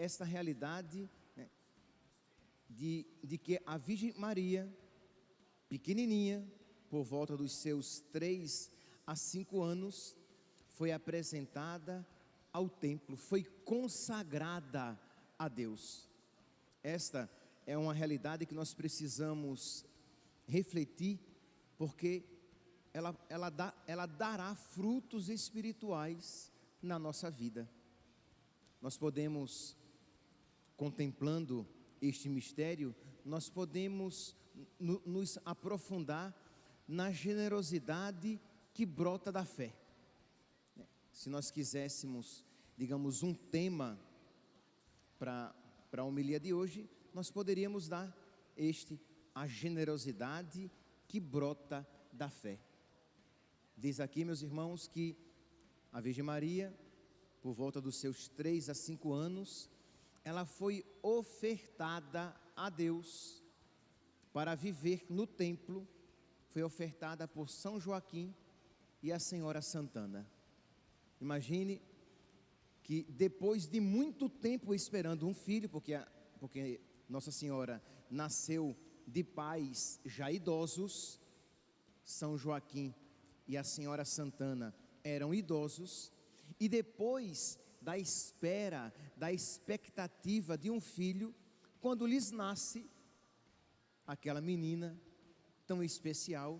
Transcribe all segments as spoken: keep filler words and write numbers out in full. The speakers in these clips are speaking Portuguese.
esta realidade, né, de, de que a Virgem Maria, pequenininha, por volta dos seus três a cinco anos, foi apresentada ao templo, foi consagrada a Deus. Esta é uma realidade que nós precisamos refletir, porque ela, ela, dá, ela dará frutos espirituais na nossa vida. Nós podemos, contemplando este mistério, nós podemos no, nos aprofundar na generosidade que brota da fé. Se nós quiséssemos, digamos, um tema para para a homilia de hoje, nós poderíamos dar este: a generosidade que brota da fé. Diz aqui, meus irmãos, que a Virgem Maria, por volta dos seus três a cinco anos, ela foi ofertada a Deus para viver no templo. Foi ofertada por São Joaquim e a Senhora Santana. Imagine que depois de muito tempo esperando um filho, porque, a, porque Nossa Senhora nasceu de pais já idosos, São Joaquim e a Senhora Santana eram idosos, e depois da espera, da expectativa de um filho, quando lhes nasce aquela menina tão especial,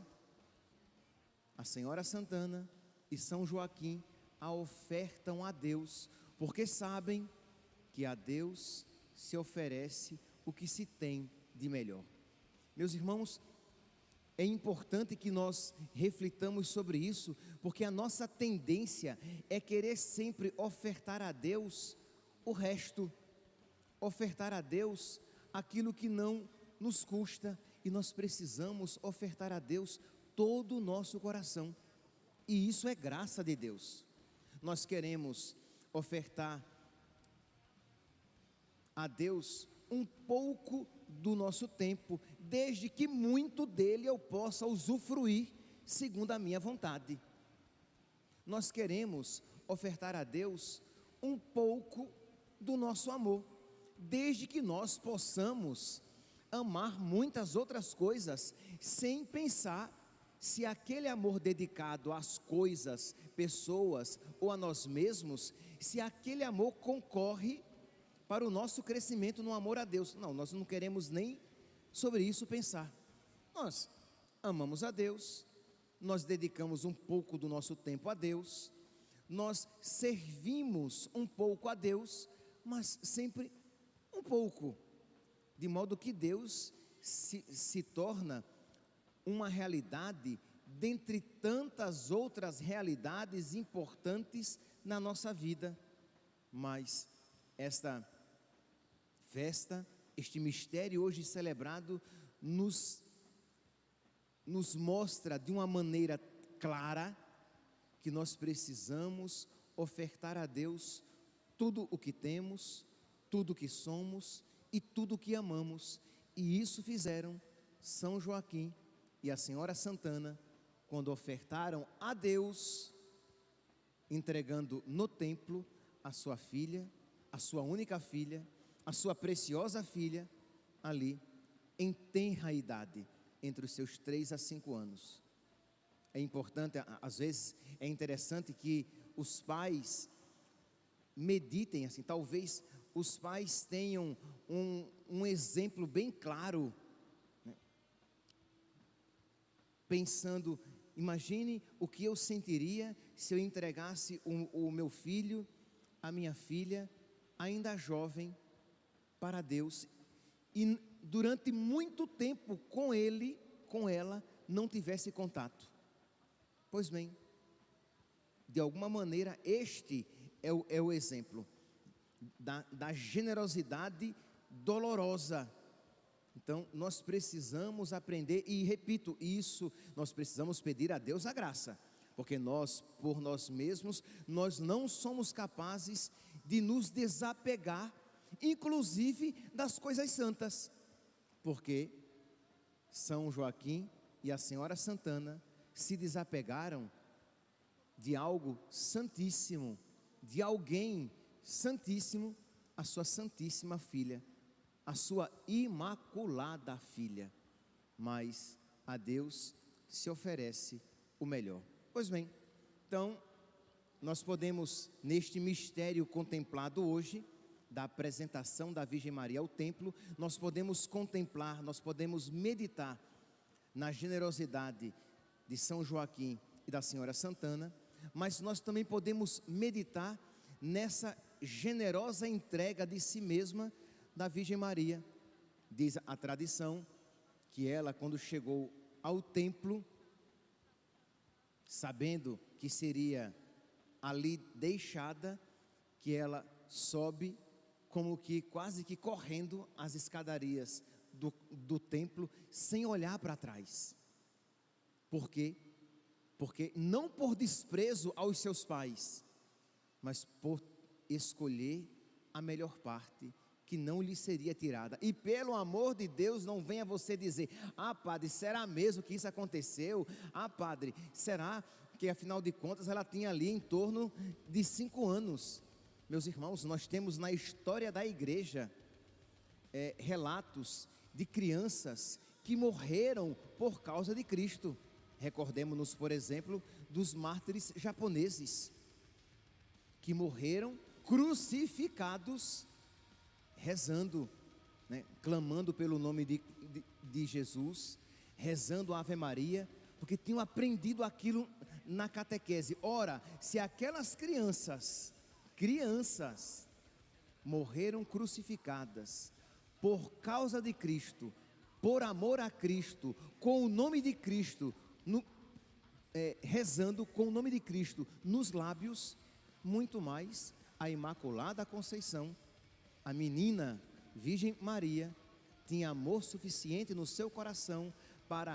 a Senhora Santana e São Joaquim a ofertam a Deus, porque sabem que a Deus se oferece o que se tem de melhor. Meus irmãos, é importante que nós reflitamos sobre isso, porque a nossa tendência é querer sempre ofertar a Deus o resto, ofertar a Deus aquilo que não nos custa, e nós precisamos ofertar a Deus todo o nosso coração, e isso é graça de Deus. Nós queremos ofertar a Deus um pouco do nosso tempo, desde que muito dele eu possa usufruir segundo a minha vontade. Nós queremos ofertar a Deus um pouco do nosso amor, desde que nós possamos amar muitas outras coisas, sem pensar se aquele amor dedicado às coisas, pessoas ou a nós mesmos, se aquele amor concorre para o nosso crescimento no amor a Deus. Não, nós não queremos nem sobre isso pensar. Nós amamos a Deus, nós dedicamos um pouco do nosso tempo a Deus, nós servimos um pouco a Deus, mas sempre um pouco, de modo que Deus se, se torna uma realidade dentre tantas outras realidades importantes na nossa vida. Mas esta festa, este mistério hoje celebrado, nos, nos mostra de uma maneira clara que nós precisamos ofertar a Deus tudo o que temos, tudo o que somos e tudo o que amamos. E isso fizeram São Joaquim e a Senhora Santana, quando ofertaram a Deus, entregando no templo a sua filha, a sua única filha, a sua preciosa filha, ali em tenra idade, entre os seus três a cinco anos. É importante, às vezes é interessante que os pais meditem assim, talvez os pais tenham um, um exemplo bem claro, né? Pensando, imagine o que eu sentiria se eu entregasse o, o meu filho, a minha filha, ainda jovem, para Deus, e durante muito tempo com ele, com ela, não tivesse contato. Pois bem, de alguma maneira este é o, é o exemplo da, da generosidade dolorosa. Então nós precisamos aprender, e repito, isso nós precisamos pedir a Deus a graça, porque nós, por nós mesmos, nós não somos capazes de nos desapegar, inclusive das coisas santas, porque São Joaquim e a Senhora Santana se desapegaram de algo santíssimo, de alguém santíssimo, a sua santíssima filha, a sua imaculada filha, mas a Deus se oferece o melhor. Pois bem, então nós podemos, neste mistério contemplado hoje, da apresentação da Virgem Maria ao templo, nós podemos contemplar, nós podemos meditar na generosidade de São Joaquim e da Senhora Santana, mas nós também podemos meditar nessa generosa entrega de si mesma da Virgem Maria. Diz a tradição que ela, quando chegou ao templo, sabendo que seria ali deixada, que ela sobe como que quase que correndo as escadarias do, do templo, sem olhar para trás. Por quê? Porque não por desprezo aos seus pais, mas por escolher a melhor parte que não lhe seria tirada. E pelo amor de Deus, não venha você dizer: ah, padre, será mesmo que isso aconteceu? Ah, padre, será que afinal de contas ela tinha ali em torno de cinco anos? Meus irmãos, nós temos na história da igreja é, relatos de crianças que morreram por causa de Cristo. Recordemos-nos, por exemplo, dos mártires japoneses, que morreram crucificados, rezando, né, clamando pelo nome de, de, de Jesus, rezando a Ave Maria, porque tinham aprendido aquilo na catequese. Ora, se aquelas crianças, crianças, morreram crucificadas por causa de Cristo, por amor a Cristo, com o nome de Cristo, no, é, rezando com o nome de Cristo nos lábios, muito mais a Imaculada Conceição, a menina Virgem Maria, tinha amor suficiente no seu coração para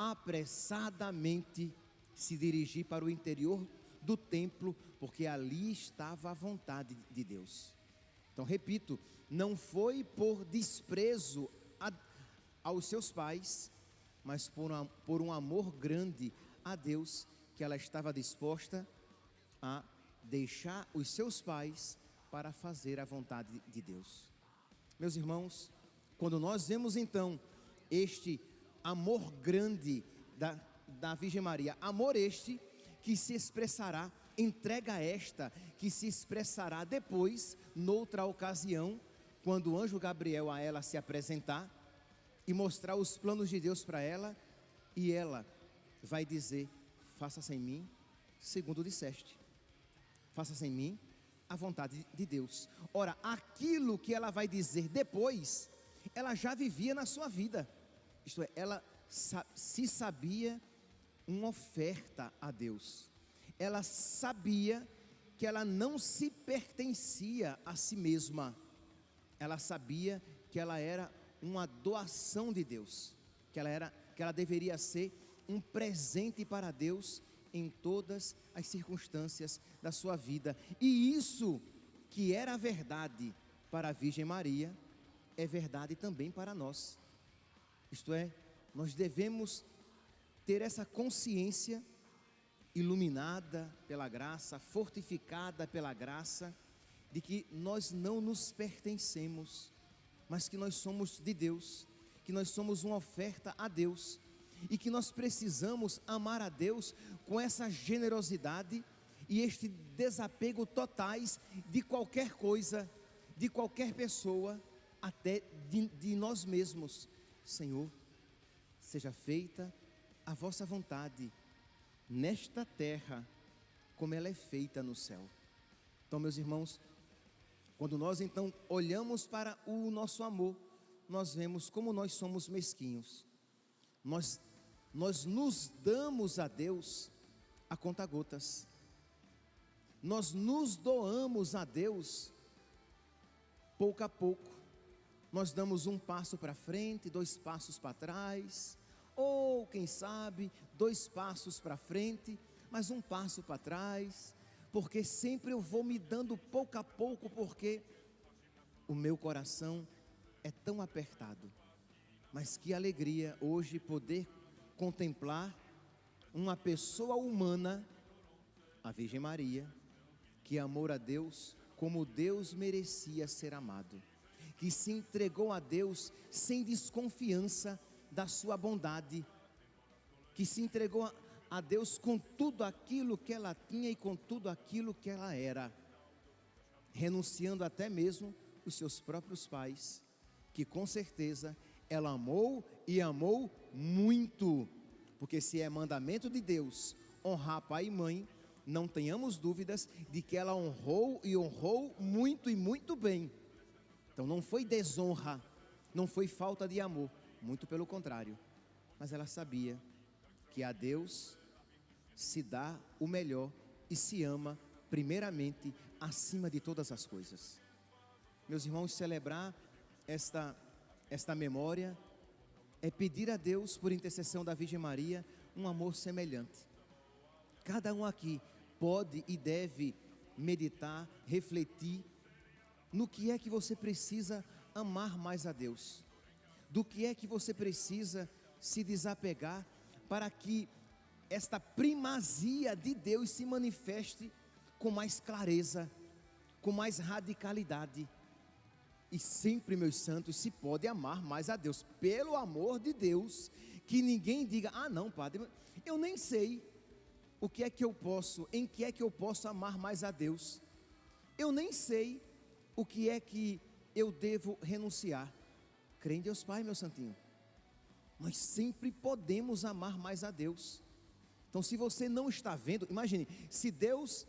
apressadamente se dirigir para o interior do templo, porque ali estava a vontade de Deus. Então, repito, não foi por desprezo a, aos seus pais, mas por, uma, por um amor grande a Deus, que ela estava disposta a deixar os seus pais para fazer a vontade de Deus. Meus irmãos, quando nós vemos então este amor grande da, da Virgem Maria, amor este que se expressará, entrega esta, que se expressará depois, noutra ocasião, quando o anjo Gabriel a ela se apresentar e mostrar os planos de Deus para ela, e ela vai dizer: faça-se em mim segundo disseste, faça-se em mim a vontade de Deus. Ora, aquilo que ela vai dizer depois, ela já vivia na sua vida, isto é, ela se sabia uma oferta a Deus, ela sabia que ela não se pertencia a si mesma, ela sabia que ela era uma doação de Deus, que ela, era, que ela deveria ser um presente para Deus em todas as circunstâncias da sua vida. E isso que era verdade para a Virgem Maria, é verdade também para nós. Isto é, nós devemos ter essa consciência iluminada pela graça, fortificada pela graça, de que nós não nos pertencemos, mas que nós somos de Deus, que nós somos uma oferta a Deus, e que nós precisamos amar a Deus com essa generosidade e este desapego totais de qualquer coisa, de qualquer pessoa, até de, de nós mesmos. Senhor, seja feita a vossa vontade nesta terra, como ela é feita no céu. Então, meus irmãos, quando nós então olhamos para o nosso amor, nós vemos como nós somos mesquinhos. Nós, nós nos damos a Deus a conta-gotas. Nós nos doamos a Deus pouco a pouco. Nós damos um passo para frente, dois passos para trás, ou quem sabe, dois passos para frente, mas um passo para trás, porque sempre eu vou me dando pouco a pouco, porque o meu coração é tão apertado. Mas que alegria hoje poder contemplar uma pessoa humana, a Virgem Maria, que amou a Deus como Deus merecia ser amado, que se entregou a Deus sem desconfiança da sua bondade, que se entregou a, a Deus com tudo aquilo que ela tinha e com tudo aquilo que ela era, renunciando até mesmo os seus próprios pais, que com certeza ela amou e amou muito, porque se é mandamento de Deus honrar pai e mãe, não tenhamos dúvidas de que ela honrou e honrou muito e muito bem. Então não foi desonra, não foi falta de amor, muito pelo contrário, mas ela sabia que a Deus se dá o melhor e se ama primeiramente acima de todas as coisas. Meus irmãos, celebrar esta, esta memória é pedir a Deus, por intercessão da Virgem Maria, um amor semelhante. Cada um aqui pode e deve meditar, refletir no que é que você precisa amar mais a Deus, do que é que você precisa se desapegar para que esta primazia de Deus se manifeste com mais clareza, com mais radicalidade. E sempre, meus santos, se pode amar mais a Deus, pelo amor de Deus, que ninguém diga: ah não, padre, eu nem sei o que é que eu posso, em que é que eu posso amar mais a Deus, eu nem sei o que é que eu devo renunciar. Crê em Deus Pai, meu santinho, nós sempre podemos amar mais a Deus. Então, se você não está vendo, imagine, se Deus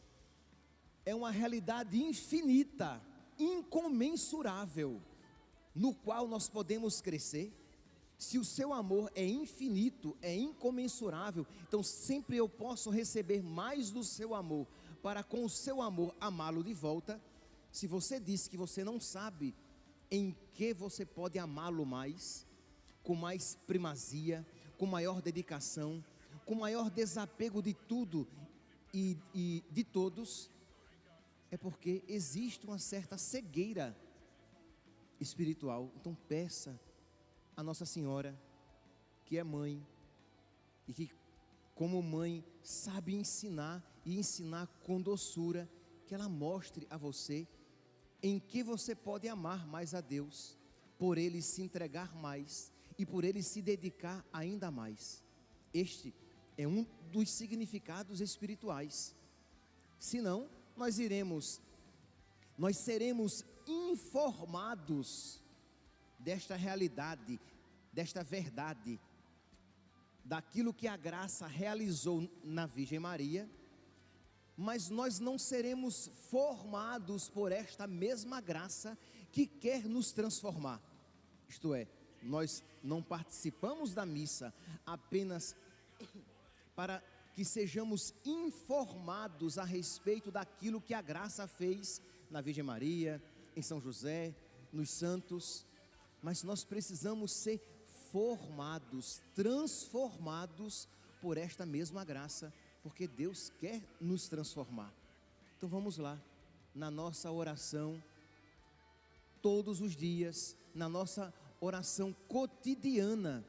é uma realidade infinita, incomensurável, no qual nós podemos crescer, se o seu amor é infinito, é incomensurável, então sempre eu posso receber mais do seu amor, para com o seu amor amá-lo de volta. Se você diz que você não sabe em que você pode amá-lo mais, com mais primazia, com maior dedicação, com maior desapego de tudo e, e de todos, é porque existe uma certa cegueira espiritual. Então peça a Nossa Senhora, que é mãe, e que como mãe sabe ensinar, e ensinar com doçura, que ela mostre a você em que você pode amar mais a Deus, por Ele se entregar mais, e por Ele se dedicar ainda mais. Este é um dos significados espirituais. Senão, nós iremos, nós seremos informados desta realidade, desta verdade, daquilo que a graça realizou na Virgem Maria, mas nós não seremos formados por esta mesma graça que quer nos transformar. Isto é, nós não participamos da missa apenas para que sejamos informados a respeito daquilo que a graça fez na Virgem Maria, em São José, nos santos, mas nós precisamos ser formados, transformados por esta mesma graça, porque Deus quer nos transformar. Então vamos lá, na nossa oração, todos os dias, na nossa oração cotidiana,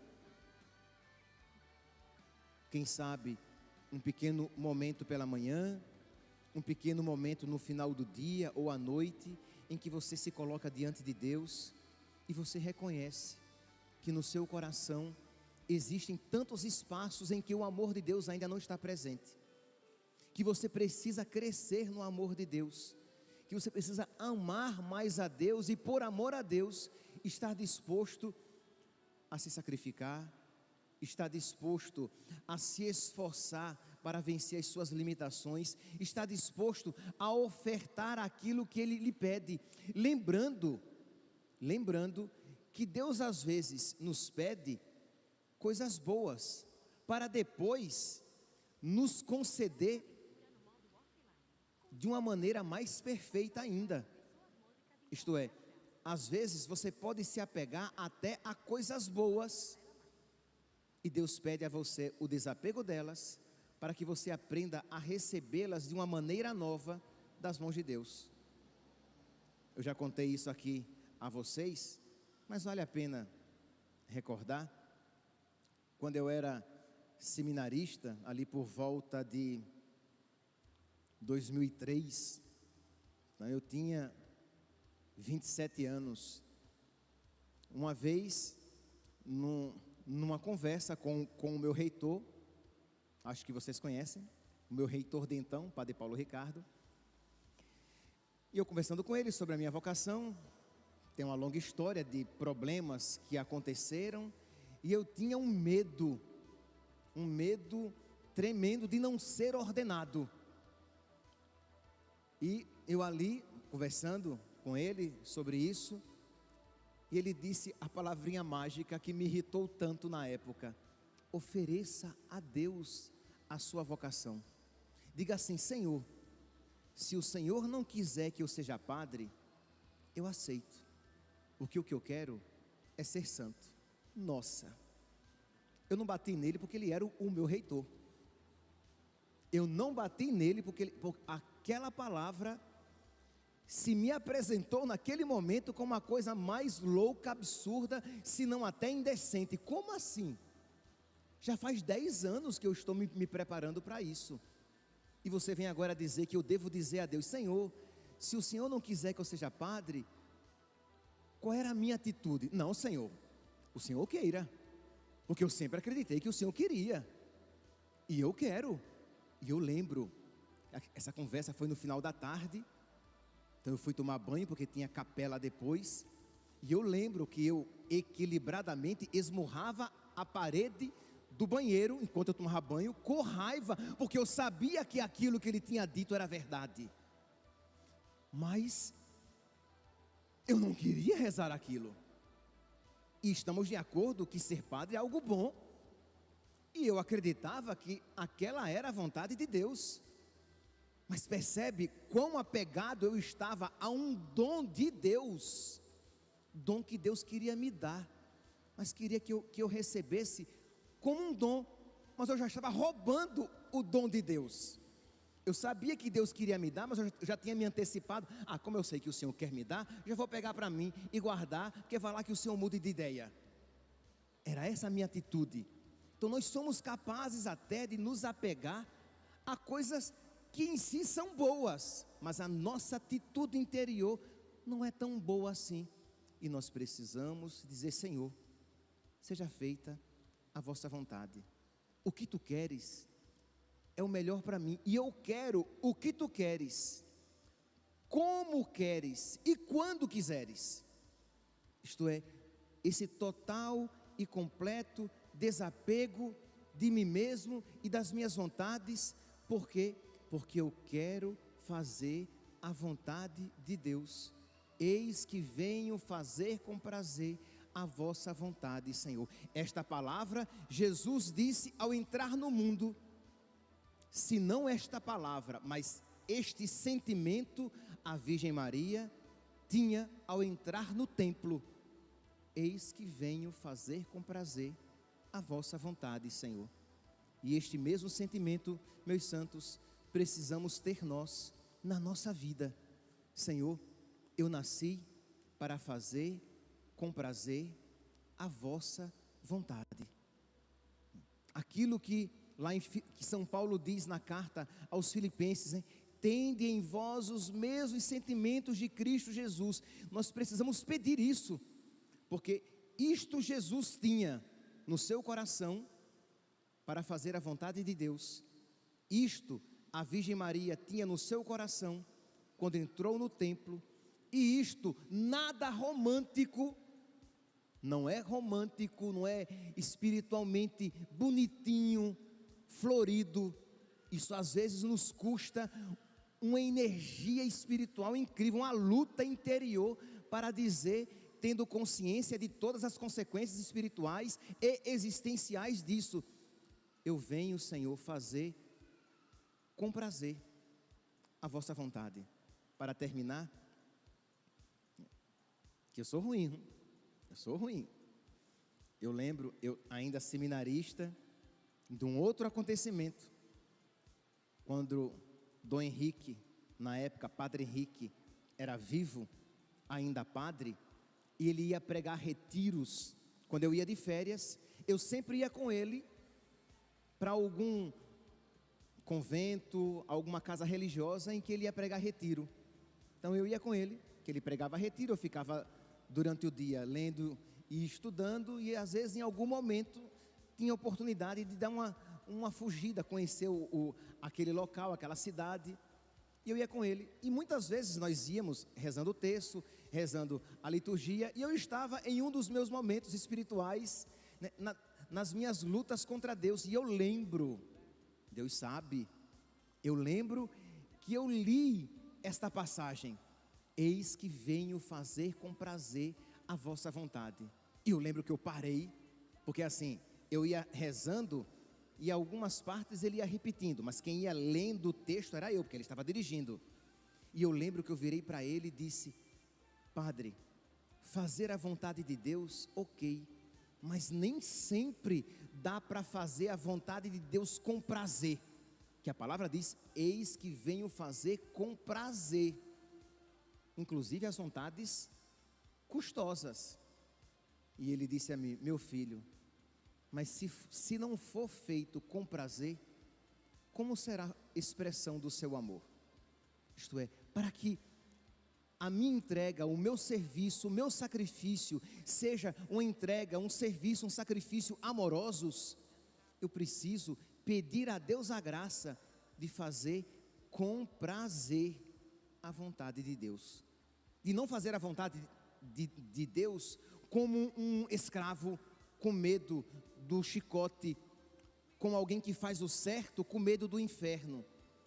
quem sabe um pequeno momento pela manhã, um pequeno momento no final do dia ou à noite, em que você se coloca diante de Deus e você reconhece que no seu coração existem tantos espaços em que o amor de Deus ainda não está presente, que você precisa crescer no amor de Deus, que você precisa amar mais a Deus e por amor a Deus estar disposto a se sacrificar, está disposto a se esforçar para vencer as suas limitações, está disposto a ofertar aquilo que Ele lhe pede, lembrando, lembrando que Deus às vezes nos pede coisas boas, para depois nos conceder de uma maneira mais perfeita ainda. Isto é, às vezes você pode se apegar até a coisas boas, e Deus pede a você o desapego delas, para que você aprenda a recebê-las de uma maneira nova das mãos de Deus. Eu já contei isso aqui a vocês, mas vale a pena recordar. Quando eu era seminarista, ali por volta de dois mil e três, Eu tinha vinte e sete anos. Uma vez, num, numa conversa com, com o meu reitor, acho que vocês conhecem, o meu reitor de então, Padre Paulo Ricardo, e eu conversando com ele sobre a minha vocação, tem uma longa história de problemas que aconteceram, e eu tinha um medo, um medo tremendo de não ser ordenado. E eu ali, conversando com ele sobre isso, e ele disse a palavrinha mágica que me irritou tanto na época: ofereça a Deus a sua vocação. Diga assim: Senhor, se o Senhor não quiser que eu seja padre, eu aceito, porque o que eu quero é ser santo. Nossa, eu não bati nele porque ele era o, o meu reitor. Eu não bati nele porque, ele, porque aquela palavra se me apresentou naquele momento como a coisa mais louca, absurda, se não até indecente. Como assim? Já faz dez anos que eu estou me, me preparando para isso, e você vem agora dizer que eu devo dizer a Deus: Senhor, se o Senhor não quiser que eu seja padre, qual era a minha atitude? Não, Senhor, o Senhor queira, porque eu sempre acreditei que o Senhor queria, e eu quero. E eu lembro, essa conversa foi no final da tarde, então eu fui tomar banho porque tinha capela depois, e eu lembro que eu equilibradamente esmurrava a parede do banheiro enquanto eu tomava banho, com raiva, porque eu sabia que aquilo que ele tinha dito era verdade, mas eu não queria rezar aquilo. E estamos de acordo que ser padre é algo bom, e eu acreditava que aquela era a vontade de Deus. Mas percebe quão apegado eu estava a um dom de Deus, dom que Deus queria me dar, mas queria que eu, que eu recebesse como um dom, mas eu já estava roubando o dom de Deus. Eu sabia que Deus queria me dar, mas eu já tinha me antecipado. Ah, como eu sei que o Senhor quer me dar, já vou pegar para mim e guardar, porque vai lá que o Senhor mude de ideia. Era essa a minha atitude. Então nós somos capazes até de nos apegar a coisas que em si são boas, mas a nossa atitude interior não é tão boa assim, e nós precisamos dizer: Senhor, seja feita a vossa vontade, o que tu queres é o melhor para mim, e eu quero o que tu queres, como queres e quando quiseres. Isto é, esse total e completo desapego de mim mesmo e das minhas vontades. Por quê? Porque eu quero fazer a vontade de Deus. Eis que venho fazer com prazer a vossa vontade, Senhor. Esta palavra Jesus disse ao entrar no mundo. Se não esta palavra, mas este sentimento, a Virgem Maria tinha ao entrar no templo: eis que venho fazer com prazer a vossa vontade, Senhor. E este mesmo sentimento, meus santos, precisamos ter nós na nossa vida. Senhor, eu nasci para fazer com prazer a vossa vontade. Aquilo que lá em que São Paulo diz na carta aos Filipenses, hein? Tende em vós os mesmos sentimentos de Cristo Jesus. Nós precisamos pedir isso, porque isto Jesus tinha no seu coração para fazer a vontade de Deus. Isto a Virgem Maria tinha no seu coração quando entrou no templo. E isto nada romântico, não é romântico, não é espiritualmente bonitinho, florido. Isso às vezes nos custa uma energia espiritual incrível, uma luta interior para dizer, tendo consciência de todas as consequências espirituais e existenciais disso: eu venho, Senhor, fazer com prazer a vossa vontade. Para terminar, que eu sou ruim, eu sou ruim. Eu lembro, eu ainda seminarista, de um outro acontecimento, quando Dom Henrique, na época Padre Henrique, era vivo, ainda padre, e ele ia pregar retiros. Quando eu ia de férias, eu sempre ia com ele para algum convento, alguma casa religiosa em que ele ia pregar retiro. Então eu ia com ele, que ele pregava retiro, eu ficava durante o dia lendo e estudando, e às vezes em algum momento tinha oportunidade de dar uma, uma fugida, conhecer o, o, aquele local, aquela cidade, e eu ia com ele, e muitas vezes nós íamos rezando o texto, rezando a liturgia, e eu estava em um dos meus momentos espirituais, né, na, nas minhas lutas contra Deus, e eu lembro, Deus sabe, eu lembro que eu li esta passagem: eis que venho fazer com prazer a vossa vontade. E eu lembro que eu parei, porque assim, eu ia rezando, e algumas partes ele ia repetindo, mas quem ia lendo o texto era eu, porque ele estava dirigindo. E eu lembro que eu virei para ele e disse: padre, fazer a vontade de Deus, ok, mas nem sempre dá para fazer a vontade de Deus com prazer, que a palavra diz: eis que venho fazer com prazer, inclusive as vontades custosas. E ele disse a mim: meu filho, mas se, se não for feito com prazer, como será a expressão do seu amor? Isto é, para que a minha entrega, o meu serviço, o meu sacrifício seja uma entrega, um serviço, um sacrifício amorosos, eu preciso pedir a Deus a graça de fazer com prazer a vontade de Deus, de não fazer a vontade de, de Deus como um escravo com medo do chicote, com alguém que faz o certo com medo do inferno.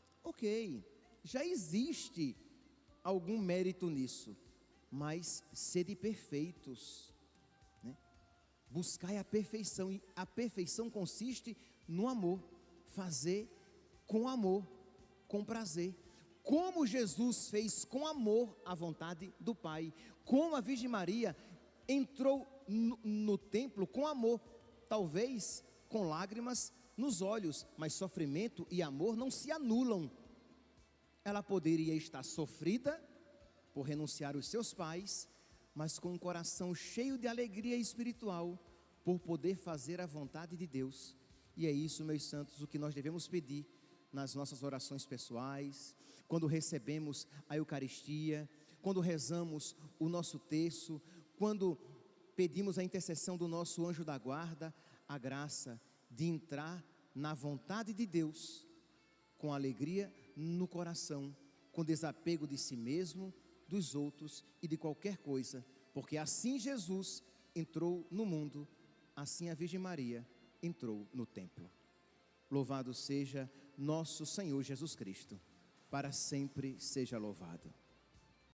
Ok, já existe algum mérito nisso, mas sede perfeitos, né? Buscai a perfeição, e a perfeição consiste no amor, fazer com amor, com prazer, como Jesus fez com amor a vontade do Pai, como a Virgem Maria entrou no, no templo com amor, talvez com lágrimas nos olhos, mas sofrimento e amor não se anulam. Ela poderia estar sofrida por renunciar aos seus pais, mas com um coração cheio de alegria espiritual, por poder fazer a vontade de Deus. E é isso, meus santos, o que nós devemos pedir nas nossas orações pessoais, quando recebemos a Eucaristia, quando rezamos o nosso terço, quando pedimos a intercessão do nosso anjo da guarda, a graça de entrar na vontade de Deus, com alegria no coração, com desapego de si mesmo, dos outros e de qualquer coisa, porque assim Jesus entrou no mundo, assim a Virgem Maria entrou no templo. Louvado seja nosso Senhor Jesus Cristo, para sempre seja louvado.